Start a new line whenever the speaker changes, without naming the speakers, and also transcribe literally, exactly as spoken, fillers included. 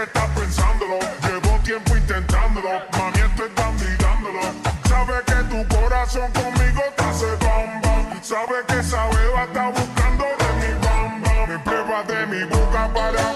que estás pensándolo. Llevo tiempo intentándolo, mami, estoy dándolo. Sabe que tu corazón conmigo te hace bam bam. Sabe que esa beba está buscando de mi bam bam. Me prueba de mi boca para